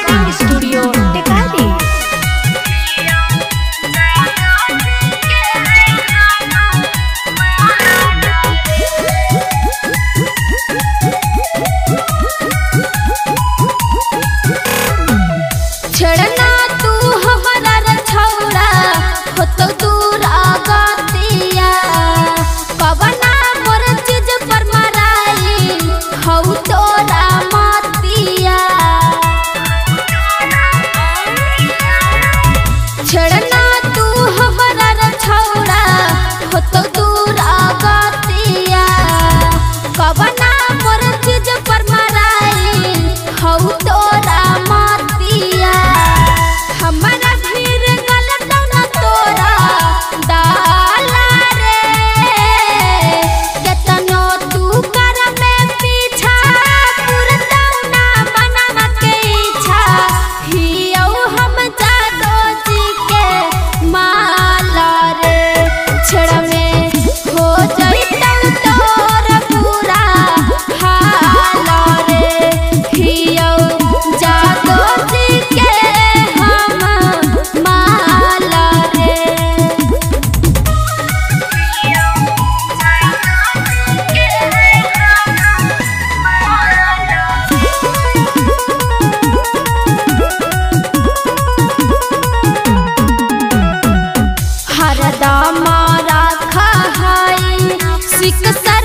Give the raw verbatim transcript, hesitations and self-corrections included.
Recording studio Tikari. छड़ना तू हमारा छौड़ा हो तो दूर आगतिया पवना मोर चीज पर मराई हौ तोरा मतिया। छड़ना तू हमारा छौड़ा हो तो दूर आगतिया पवना मोर चीज पर मराई हौ तोरा मतिया। हमारा भीर गलत न तोरा डाला रे केतनो तू कर में पीछा पुरतौ ना बनवा के इच्छा हियौ हम जादो जी के माला रे। छड़ में हो जइतौ तोर पूरा हाल रे हियौ जादो जी के हम माला रे। हरदम राखा है सिक